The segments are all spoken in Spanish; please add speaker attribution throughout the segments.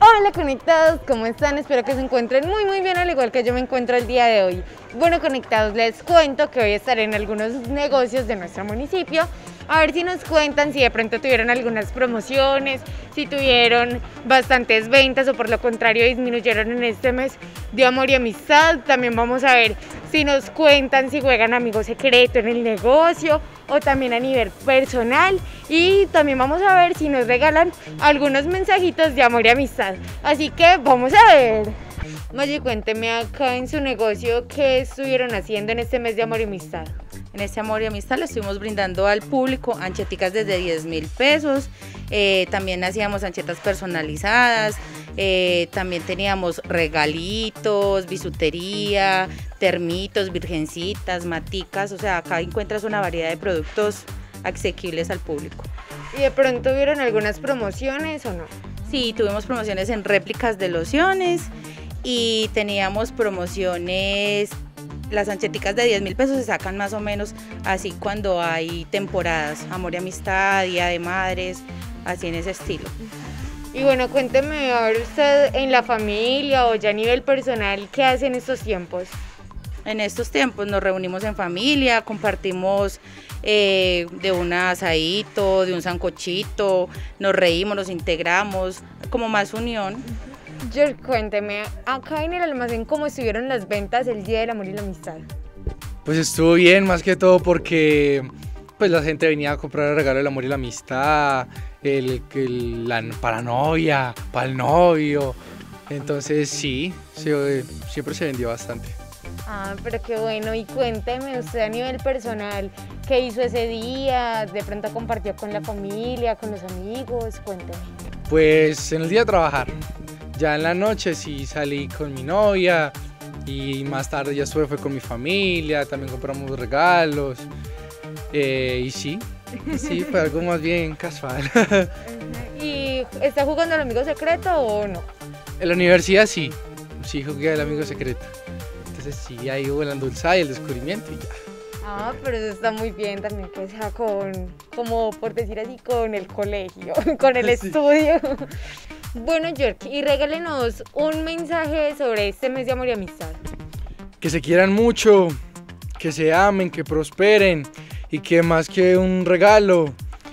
Speaker 1: Hola conectados, ¿cómo están? Espero que se encuentren muy bien, al igual que yo me encuentro el día de hoy. Bueno conectados, les cuento que hoy estaré en algunos negocios de nuestro municipio. A ver si nos cuentan si de pronto tuvieron algunas promociones, si tuvieron bastantes ventas o por lo contrario disminuyeron en este mes de amor y amistad. También vamos a ver si nos cuentan si juegan amigo secreto en el negocio o también a nivel personal, y también vamos a ver si nos regalan algunos mensajitos de amor y amistad. Así que vamos a ver. Maggie, cuénteme acá en su negocio qué estuvieron haciendo en este mes de amor y amistad.
Speaker 2: En este amor y amistad le estuvimos brindando al público ancheticas desde 10.000 pesos, también hacíamos anchetas personalizadas, también teníamos regalitos, bisutería, termitos, virgencitas, maticas, o sea, acá encuentras una variedad de productos asequibles al público.
Speaker 1: ¿Y de pronto vieron algunas promociones o no?
Speaker 2: Sí, tuvimos promociones en réplicas de lociones y teníamos promociones. Las ancheticas de 10.000 pesos se sacan más o menos así cuando hay temporadas, amor y amistad, día de madres, así en ese estilo.
Speaker 1: Y bueno, cuénteme, a ver usted en la familia o ya a nivel personal, ¿qué hace en estos tiempos?
Speaker 2: En estos tiempos nos reunimos en familia, compartimos de un asadito, de un sancochito, nos reímos, nos integramos, como más unión.
Speaker 1: George, cuénteme, acá en el almacén, ¿cómo estuvieron las ventas el Día del Amor y la Amistad?
Speaker 3: Pues estuvo bien, más que todo porque pues la gente venía a comprar el regalo del amor y la amistad, la paranovia, para el novio, entonces sí, siempre se vendió bastante.
Speaker 1: Ah, pero qué bueno. Y cuénteme usted a nivel personal, ¿qué hizo ese día? ¿De pronto compartió con la familia, con los amigos? Cuénteme.
Speaker 3: Pues en el día de trabajar. Ya en la noche sí salí con mi novia y más tarde ya fue con mi familia, también compramos regalos y sí, fue algo más bien casual.
Speaker 1: ¿Y está jugando al amigo secreto o no?
Speaker 3: En la universidad sí jugué al amigo secreto, entonces sí, ahí hubo la endulzada y el descubrimiento y ya.
Speaker 1: Ah, pero eso está muy bien también, que sea como por decir así, con el colegio, con el estudio. Bueno, George, y regálenos un mensaje sobre este mes de amor y amistad.
Speaker 3: Que se quieran mucho, que se amen, que prosperen y que más que un regalo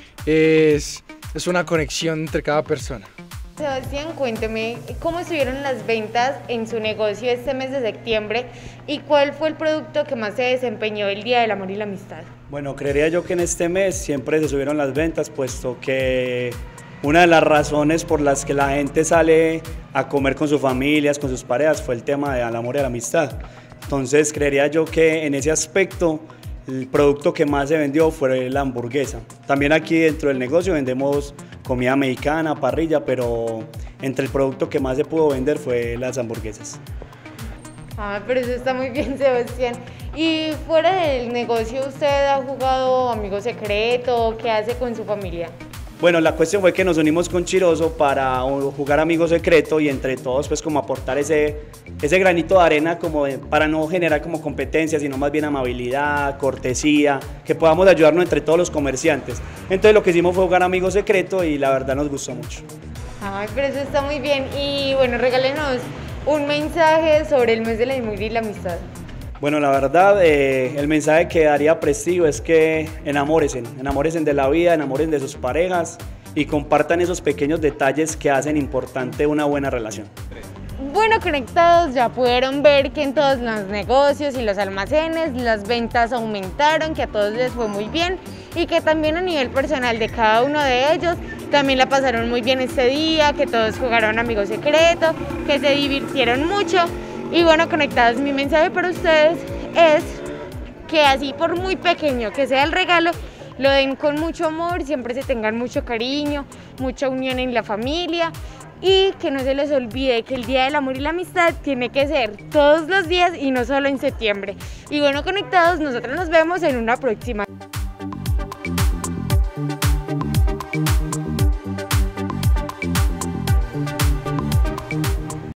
Speaker 3: es una conexión entre cada persona.
Speaker 1: Sebastián, cuénteme, ¿cómo estuvieron las ventas en su negocio este mes de septiembre y cuál fue el producto que más se desempeñó el Día del Amor y la Amistad?
Speaker 4: Bueno, creería yo que en este mes siempre se subieron las ventas, puesto que una de las razones por las que la gente sale a comer con sus familias, con sus parejas, fue el tema del amor y la amistad. Entonces, creería yo que en ese aspecto el producto que más se vendió fue la hamburguesa. También aquí dentro del negocio vendemos comida mexicana, parrilla, pero entre el producto que más se pudo vender fue las hamburguesas.
Speaker 1: Ah, pero eso está muy bien, Sebastián. Y fuera del negocio, ¿usted ha jugado amigo secreto? ¿Qué hace con su familia?
Speaker 4: Bueno, la cuestión fue que nos unimos con Chiroso para jugar amigo secreto y entre todos pues como aportar ese granito de arena para no generar como competencia, sino más bien amabilidad, cortesía, que podamos ayudarnos entre todos los comerciantes. Entonces lo que hicimos fue jugar amigo secreto y la verdad nos gustó mucho.
Speaker 1: Ay, pero eso está muy bien. Y bueno, regálenos un mensaje sobre el mes del amor y la amistad.
Speaker 4: Bueno, la verdad, el mensaje que daría Prestigio es que enamorecen de la vida, enamoren de sus parejas y compartan esos pequeños detalles que hacen importante una buena relación.
Speaker 1: Bueno, conectados, ya pudieron ver que en todos los negocios y los almacenes las ventas aumentaron, que a todos les fue muy bien y que también a nivel personal de cada uno de ellos también la pasaron muy bien este día, que todos jugaron amigo secreto, que se divirtieron mucho. Y bueno, conectados, mi mensaje para ustedes es que así por muy pequeño que sea el regalo, lo den con mucho amor, siempre se tengan mucho cariño, mucha unión en la familia y que no se les olvide que el Día del Amor y la Amistad tiene que ser todos los días y no solo en septiembre. Y bueno, conectados, nosotros nos vemos en una próxima.